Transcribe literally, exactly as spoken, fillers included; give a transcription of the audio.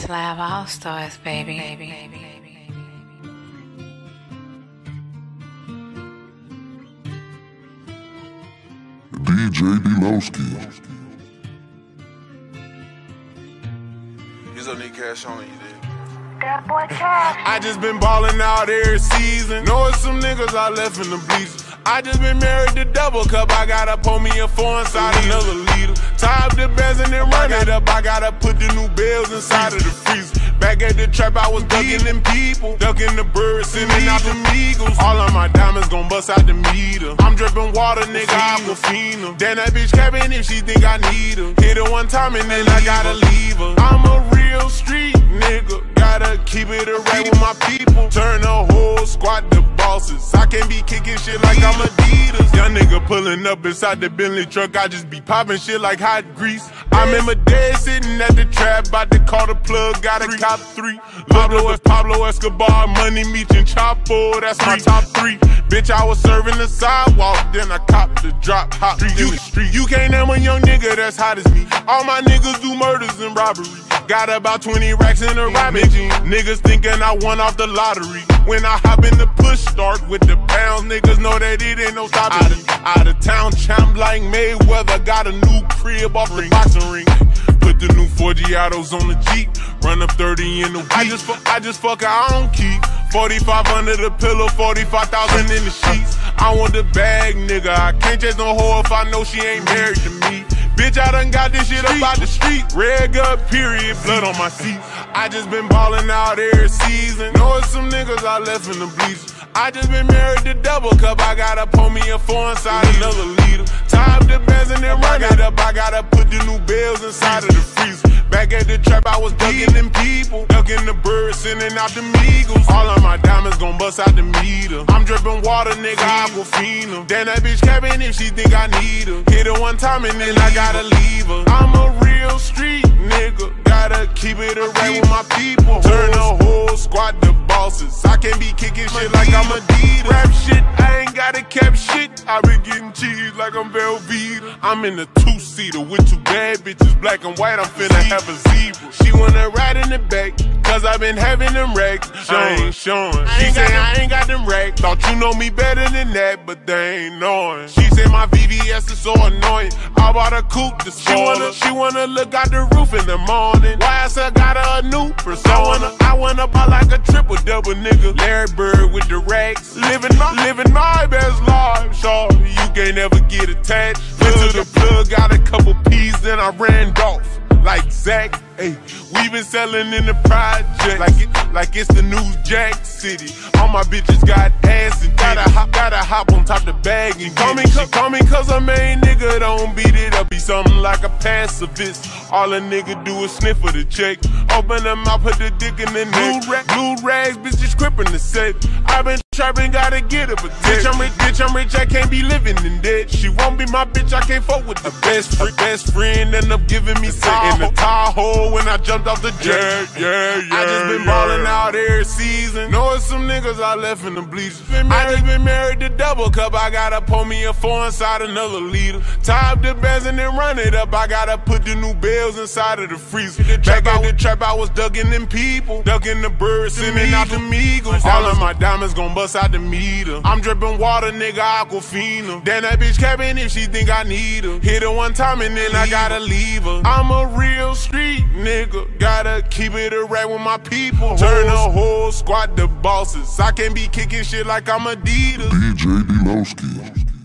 Lab All Stars, baby. baby, baby, baby. D J Delowski. He's gonna need cash on you, dude. That boy Cash. I just been ballin' out every season. Know it's some niggas I left in the bleachers. I just been married to double cup. I gotta pour me a four inside another leader. Tie up the bands and then run it up. I gotta put the new bills inside of the freezer. Back at the trap, I was ducking them people, ducking the birds, sending out them eagles. All of my diamonds gon' bust out the meter. I'm dripping water, nigga, Aquafina. Damn, that bitch capping if she think I need her. Hit her one time and then I gotta leave her. I'm a real street nigga. Gotta keep it array with my people. Turn the whole squad to bosses. I can't be kicking shit like I'm Adidas. Young nigga pulling up inside the Bentley truck. I just be popping shit like hot grease. I remember dead sitting at the trap, about to call the plug. Got a cop three. Pablo is Pablo Escobar, Money Meech and Chapo. That's my top three. Bitch, I was serving the sidewalk, then I copped the drop hop in the street. You can't name a young nigga that's hot as me. All my niggas do murders and robbery. Got about twenty racks in a rabbit jean. Niggas thinking I won off the lottery. When I hop in the push start with the pounds, niggas know that it ain't no stopping me. Out of town champ like Mayweather, got a new crib off the boxing ring. Put the new four Giottos on the Jeep, run up thirty in the week. I just fuck, I just fuck her, I don't keep. forty-five under the pillow, forty-five thousand in the sheets. I want the bag, nigga. I can't chase no hoe if I know she ain't married to me. Bitch, I done got this shit up out the street. Red gut, period, blood on my seat. I just been ballin' out every season. Know it's some niggas I left in the bleachers. I just been married to double cup. I gotta pour me a four inside another leader. Tie up the bands and then run it up. I gotta put the new bills inside of the freezer. Back at the trap, I was ducking them people, ducking the birds, sending out them eagles. All of my diamonds gon' bust out the meter. I'm dripping water, nigga, Aquafina. Damn, that bitch capping if she think I need her. Hit her one time and then I gotta leave her. I'm a real street nigga. Gotta keep it array with my people. Turn the whole squad to bosses. I can't be kicking shit like I'm Adidas. Rap shit, I ain't gotta cap shit. I been getting cheese like I'm Velveeta. I'm in a two-seater with two bad bitches, black and white. I'm finna have a zebra. She wanna ride in the back, cause I been having them racks. I ain't showing. She say I ain't got them racks. Thought you know me better than that, but they ain't knowing. She say my V V S is so annoying. I bought a coupe to she wanna, she wanna look out the roof in the morning. Why I said got her a new persona. I wanna buy like a triple double nigga. Larry Bird with the racks. Living my, living my best life, shorty. You can't never get attached. Went to the plug, got a couple P's, then I ran off. Like Zach, hey, we been selling in the project like it, like it's the new Jack City. All my bitches got ass and gotta hop, gotta hop on top the bag and call me, call me cause a main nigga don't beat it up. Be something like a pacifist. All a nigga do is sniff for the check. Open them out, put the dick in the blue, ra blue rags, bitch just crippin' the set. I been trapping, gotta get it, but bitch I'm rich, bitch I'm rich, I can't be living in debt. She won't be my bitch, I can't fuck with the best friend. Best friend end up giving me set in the Tahoe when I jumped off the jet. Yeah, yeah, yeah. I just been ballin' out every season. Know it's some niggas I left in the bleachers. I just been married to double cup. I gotta pour me a four inside another leader. Tie up the bands and then run it up. I gotta put the new bills inside of the freezer. Back at the trap, I was ducking them people, ducking the birds, sending out them eagles. All of my diamonds gon' bust out the meter. I'm dripping water, nigga, Aquafina. Damn, that bitch capping if she think I need her. Hit her one time and then I gotta leave her. I'm a real street nigga. Gotta keep it array with my people. Turn the whole squad to bosses. I can't be kicking shit like I'm Adidas. D J Delowski.